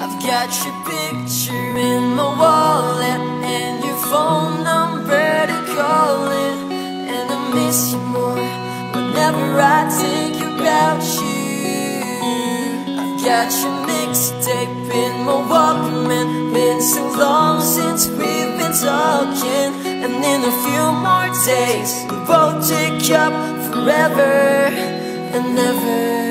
I've got your picture in my wallet and your phone number to call it. And I miss you more whenever I think about you. I've got your mixtape in my Walkman. Been so long since we've been talking, and in a few more days we'll both take up forever and never.